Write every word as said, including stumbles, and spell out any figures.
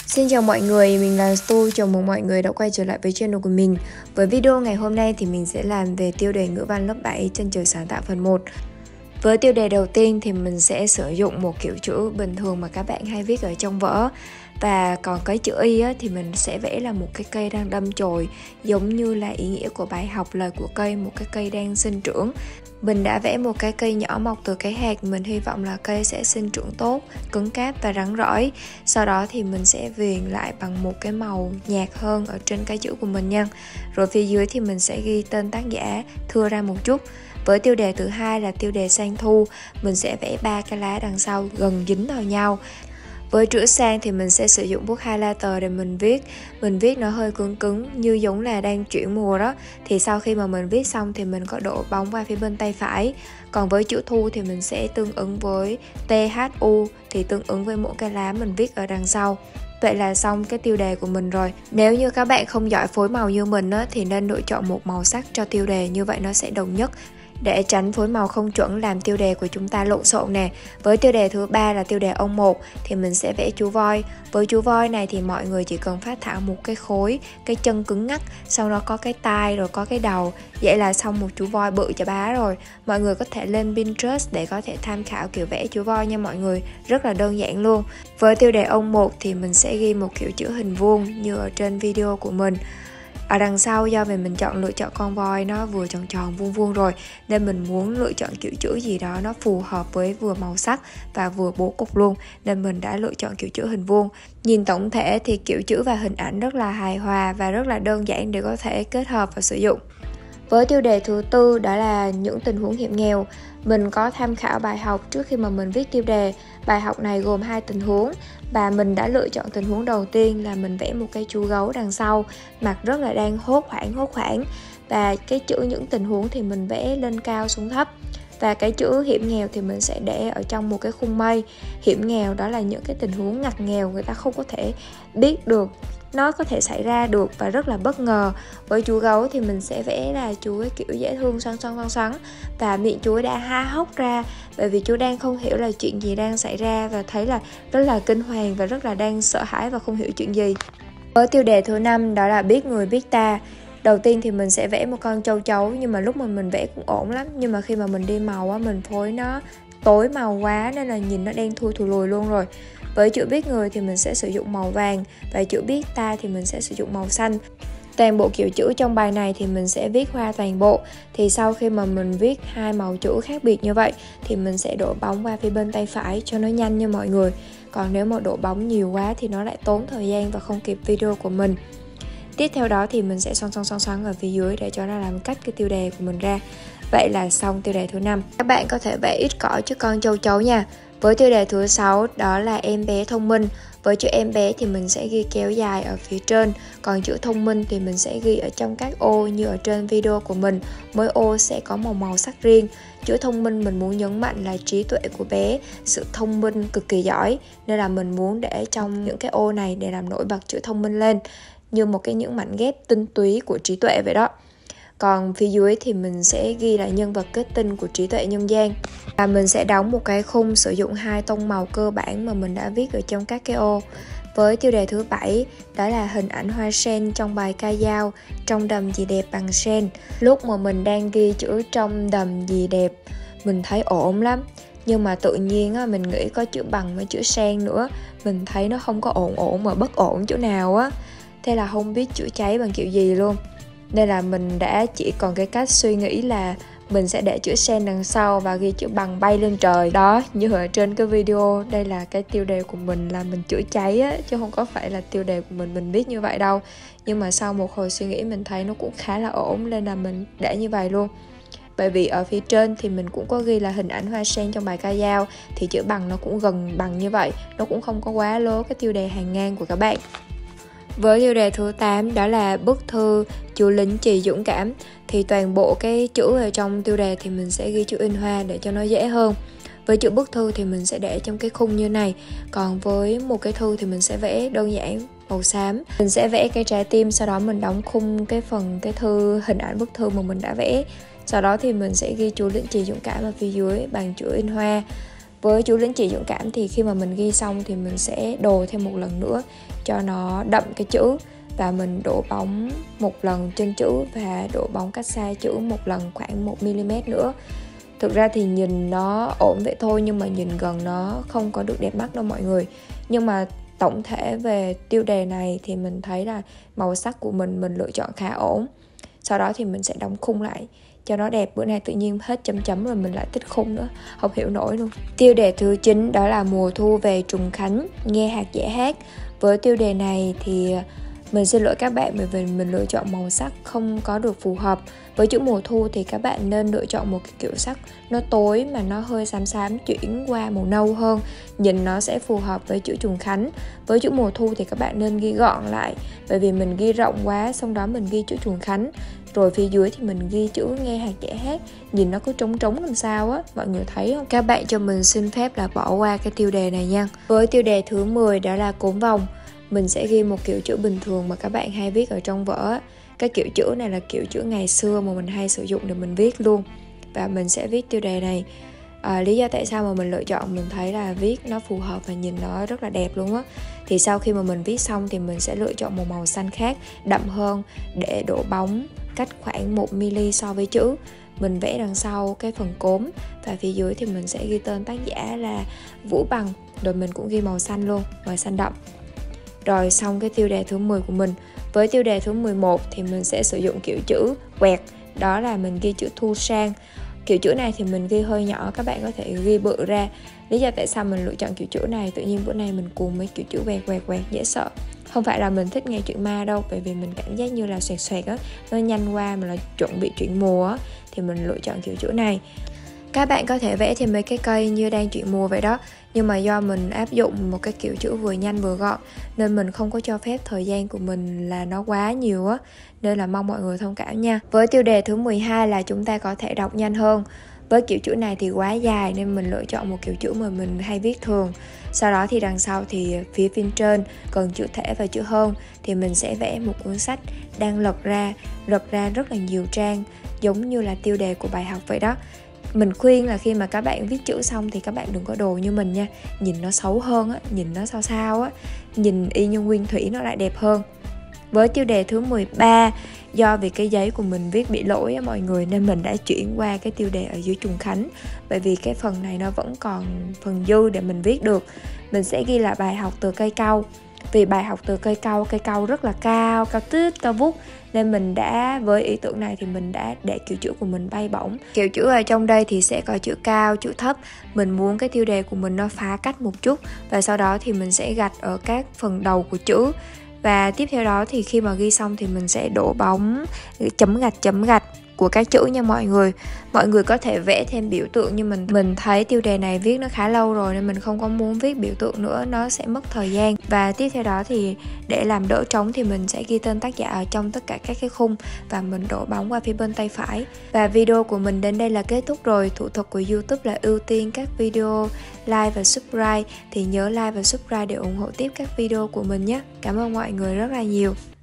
Xin chào mọi người, mình là Stu, chào mừng mọi người đã quay trở lại với channel của mình. Với video ngày hôm nay thì mình sẽ làm về tiêu đề ngữ văn lớp bảy chân trời sáng tạo phần một. Với tiêu đề đầu tiên thì mình sẽ sử dụng một kiểu chữ bình thường mà các bạn hay viết ở trong vở. Và còn cái chữ Y á, thì mình sẽ vẽ là một cái cây đang đâm chồi, giống như là ý nghĩa của bài học lời của cây, một cái cây đang sinh trưởng. Mình đã vẽ một cái cây nhỏ mọc từ cái hạt, mình hy vọng là cây sẽ sinh trưởng tốt, cứng cáp và rắn rỏi. Sau đó thì mình sẽ viền lại bằng một cái màu nhạt hơn ở trên cái chữ của mình nha. Rồi phía dưới thì mình sẽ ghi tên tác giả thưa ra một chút. Với tiêu đề thứ hai là tiêu đề sang thu, mình sẽ vẽ ba cái lá đằng sau gần dính vào nhau. Với chữ sang thì mình sẽ sử dụng bút highlighter để mình viết. Mình viết nó hơi cứng cứng như giống là đang chuyển mùa đó. Thì sau khi mà mình viết xong thì mình có đổ bóng qua phía bên tay phải. Còn với chữ thu thì mình sẽ tương ứng với tê hát u, thì tương ứng với mỗi cái lá mình viết ở đằng sau. Vậy là xong cái tiêu đề của mình rồi. Nếu như các bạn không giỏi phối màu như mình á, thì nên lựa chọn một màu sắc cho tiêu đề, như vậy nó sẽ đồng nhất, để tránh phối màu không chuẩn làm tiêu đề của chúng ta lộn xộn nè. Với tiêu đề thứ ba là tiêu đề ông một thì mình sẽ vẽ chú voi. Với chú voi này thì mọi người chỉ cần phát thảo một cái khối, cái chân cứng ngắc, sau đó có cái tai rồi có cái đầu. Vậy là xong một chú voi bự chà bá rồi. Mọi người có thể lên Pinterest để có thể tham khảo kiểu vẽ chú voi nha mọi người, rất là đơn giản luôn. Với tiêu đề ông một thì mình sẽ ghi một kiểu chữ hình vuông như ở trên video của mình. Ở đằng sau do vì mình chọn lựa chọn con voi nó vừa tròn tròn vuông vuông rồi, nên mình muốn lựa chọn kiểu chữ gì đó nó phù hợp với vừa màu sắc và vừa bố cục luôn, nên mình đã lựa chọn kiểu chữ hình vuông. Nhìn tổng thể thì kiểu chữ và hình ảnh rất là hài hòa và rất là đơn giản để có thể kết hợp và sử dụng. Với tiêu đề thứ tư đó là những tình huống hiểm nghèo. Mình có tham khảo bài học trước khi mà mình viết tiêu đề. Bài học này gồm hai tình huống và mình đã lựa chọn tình huống đầu tiên là mình vẽ một cái chú gấu đằng sau, mặt rất là đang hốt hoảng hốt hoảng. Và cái chữ những tình huống thì mình vẽ lên cao xuống thấp. Và cái chữ hiểm nghèo thì mình sẽ để ở trong một cái khung mây. Hiểm nghèo đó là những cái tình huống ngặt nghèo người ta không có thể biết được, nó có thể xảy ra được và rất là bất ngờ. Với chú gấu thì mình sẽ vẽ là chú cái kiểu dễ thương xoắn xoắn xoắn xoắn và miệng chú đã há hốc ra, bởi vì chú đang không hiểu là chuyện gì đang xảy ra và thấy là rất là kinh hoàng và rất là đang sợ hãi và không hiểu chuyện gì. Với tiêu đề thứ năm đó là biết người biết ta. Đầu tiên thì mình sẽ vẽ một con châu chấu, nhưng mà lúc mà mình vẽ cũng ổn lắm, nhưng mà khi mà mình đi màu á, mình phối nó tối màu quá nên là nhìn nó đen thui thùi lùi luôn rồi. Với chữ biết người thì mình sẽ sử dụng màu vàng và chữ biết ta thì mình sẽ sử dụng màu xanh. Toàn bộ kiểu chữ trong bài này thì mình sẽ viết hoa toàn bộ. Thì sau khi mà mình viết hai màu chữ khác biệt như vậy thì mình sẽ đổ bóng qua phía bên tay phải cho nó nhanh nha mọi người. Còn nếu mà đổ bóng nhiều quá thì nó lại tốn thời gian và không kịp video của mình. Tiếp theo đó thì mình sẽ xoắn xoắn xoắn xoắn ở phía dưới để cho nó làm cắt cái tiêu đề của mình ra. Vậy là xong tiêu đề thứ năm. Các bạn có thể vẽ ít cỏ cho con châu chấu nha. Với tiêu đề thứ sáu đó là em bé thông minh. Với chữ em bé thì mình sẽ ghi kéo dài ở phía trên, còn chữ thông minh thì mình sẽ ghi ở trong các ô như ở trên video của mình. Mỗi ô sẽ có một màu sắc riêng. Chữ thông minh mình muốn nhấn mạnh là trí tuệ của bé, sự thông minh cực kỳ giỏi, nên là mình muốn để trong những cái ô này để làm nổi bật chữ thông minh lên, như một cái những mảnh ghép tinh túy của trí tuệ vậy đó. Còn phía dưới thì mình sẽ ghi là nhân vật kết tinh của trí tuệ nhân gian. Và mình sẽ đóng một cái khung sử dụng hai tông màu cơ bản mà mình đã viết ở trong các cái ô. Với tiêu đề thứ bảy đó là hình ảnh hoa sen trong bài ca dao, trong đầm gì đẹp bằng sen. Lúc mà mình đang ghi chữ trong đầm gì đẹp, mình thấy ổn lắm. Nhưng mà tự nhiên á, mình nghĩ có chữ bằng với chữ sen nữa, mình thấy nó không có ổn ổn mà bất ổn chỗ nào á. Thế là không biết chữa cháy bằng kiểu gì luôn. Nên là mình đã chỉ còn cái cách suy nghĩ là mình sẽ để chữ sen đằng sau và ghi chữ bằng bay lên trời. Đó, như ở trên cái video, đây là cái tiêu đề của mình là mình chữa cháy á, chứ không có phải là tiêu đề của mình mình viết như vậy đâu. Nhưng mà sau một hồi suy nghĩ mình thấy nó cũng khá là ổn nên là mình để như vậy luôn. Bởi vì ở phía trên thì mình cũng có ghi là hình ảnh hoa sen trong bài ca dao, thì chữ bằng nó cũng gần bằng như vậy, nó cũng không có quá lố cái tiêu đề hàng ngang của các bạn. Với tiêu đề thứ tám đó là bức thư chú lính chỉ dũng cảm, thì toàn bộ cái chữ ở trong tiêu đề thì mình sẽ ghi chữ in hoa để cho nó dễ hơn. Với chữ bức thư thì mình sẽ để trong cái khung như này, còn với một cái thư thì mình sẽ vẽ đơn giản màu xám. Mình sẽ vẽ cái trái tim, sau đó mình đóng khung cái phần cái thư, hình ảnh bức thư mà mình đã vẽ. Sau đó thì mình sẽ ghi chú lính chỉ dũng cảm ở phía dưới bằng chữ in hoa. Với chú lính chỉ dũng cảm thì khi mà mình ghi xong thì mình sẽ đồ thêm một lần nữa cho nó đậm cái chữ, và mình đổ bóng một lần trên chữ và đổ bóng cách xa chữ một lần khoảng một mi li mét nữa. Thực ra thì nhìn nó ổn vậy thôi, nhưng mà nhìn gần nó không có được đẹp mắt đâu mọi người. Nhưng mà tổng thể về tiêu đề này thì mình thấy là màu sắc của mình mình lựa chọn khá ổn. Sau đó thì mình sẽ đóng khung lại cho nó đẹp. Bữa nay tự nhiên hết chấm chấm rồi mình lại thích khung nữa, không hiểu nổi luôn. Tiêu đề thứ chín đó là mùa thu về Trùng Khánh, nghe hạt dẻ hát. Với tiêu đề này thì mình xin lỗi các bạn bởi vì mình lựa chọn màu sắc không có được phù hợp. Với chữ mùa thu thì các bạn nên lựa chọn một cái kiểu sắc nó tối mà nó hơi xám xám, chuyển qua màu nâu hơn, nhìn nó sẽ phù hợp với chữ Trùng Khánh. Với chữ mùa thu thì các bạn nên ghi gọn lại, bởi vì mình ghi rộng quá, xong đó mình ghi chữ Trùng Khánh, rồi phía dưới thì mình ghi chữ nghe hạt dẻ hát, nhìn nó cứ trống trống làm sao á, mọi người thấy không? Các bạn cho mình xin phép là bỏ qua cái tiêu đề này nha. Với tiêu đề thứ mười đó là cốm vòng, mình sẽ ghi một kiểu chữ bình thường mà các bạn hay viết ở trong vở. Cái kiểu chữ này là kiểu chữ ngày xưa mà mình hay sử dụng để mình viết luôn. Và mình sẽ viết tiêu đề này. à, Lý do tại sao mà mình lựa chọn, mình thấy là viết nó phù hợp và nhìn nó rất là đẹp luôn á. Thì sau khi mà mình viết xong thì mình sẽ lựa chọn một màu xanh khác, đậm hơn, để đổ bóng cách khoảng một mi li mét so với chữ. Mình vẽ đằng sau cái phần cốm, và phía dưới thì mình sẽ ghi tên tác giả là Vũ Bằng, rồi mình cũng ghi màu xanh luôn, màu xanh đậm. Rồi xong cái tiêu đề thứ mười của mình. Với tiêu đề thứ mười một thì mình sẽ sử dụng kiểu chữ quẹt, đó là mình ghi chữ Thu Sang. Kiểu chữ này thì mình ghi hơi nhỏ, các bạn có thể ghi bự ra. Lý do tại sao mình lựa chọn kiểu chữ này, tự nhiên bữa nay mình cùng mấy kiểu chữ quẹt quẹt quẹt dễ sợ. Không phải là mình thích nghe chuyện ma đâu, bởi vì mình cảm giác như là xoẹt xoẹt á, nó nhanh qua, mà là chuẩn bị chuyển mùa á, thì mình lựa chọn kiểu chữ này. Các bạn có thể vẽ thêm mấy cái cây như đang chuyển mùa vậy đó. Nhưng mà do mình áp dụng một cái kiểu chữ vừa nhanh vừa gọn, nên mình không có cho phép thời gian của mình là nó quá nhiều á, nên là mong mọi người thông cảm nha. Với tiêu đề thứ mười hai là chúng ta có thể đọc nhanh hơn. Với kiểu chữ này thì quá dài nên mình lựa chọn một kiểu chữ mà mình hay viết thường. Sau đó thì đằng sau thì phía bên trên cần chữ thể và chữ hơn, thì mình sẽ vẽ một cuốn sách đang lật ra, lật ra rất là nhiều trang, giống như là tiêu đề của bài học vậy đó. Mình khuyên là khi mà các bạn viết chữ xong thì các bạn đừng có đồ như mình nha. Nhìn nó xấu hơn á, nhìn nó sao sao á, nhìn y như nguyên thủy nó lại đẹp hơn. Với tiêu đề thứ mười ba, do vì cái giấy của mình viết bị lỗi á mọi người, nên mình đã chuyển qua cái tiêu đề ở dưới Trùng Khánh. Bởi vì cái phần này nó vẫn còn phần dư để mình viết được. Mình sẽ ghi là bài học từ cây cau. Vì bài học từ cây cau, cây cau rất là cao, cao tít, cao vút, nên mình đã, với ý tưởng này thì mình đã để kiểu chữ của mình bay bổng. Kiểu chữ ở trong đây thì sẽ có chữ cao, chữ thấp. Mình muốn cái tiêu đề của mình nó phá cách một chút, và sau đó thì mình sẽ gạch ở các phần đầu của chữ. Và tiếp theo đó thì khi mà ghi xong thì mình sẽ đổ bóng, chấm gạch chấm gạch của các chữ nha mọi người. Mọi người có thể vẽ thêm biểu tượng, nhưng mình mình thấy tiêu đề này viết nó khá lâu rồi nên mình không có muốn viết biểu tượng nữa, nó sẽ mất thời gian. Và tiếp theo đó thì để làm đỡ trống thì mình sẽ ghi tên tác giả ở trong tất cả các cái khung, và mình đổ bóng qua phía bên tay phải. Và video của mình đến đây là kết thúc rồi. Thủ thuật của YouTube là ưu tiên các video like và subscribe, thì nhớ like và subscribe để ủng hộ tiếp các video của mình nhé. Cảm ơn mọi người rất là nhiều.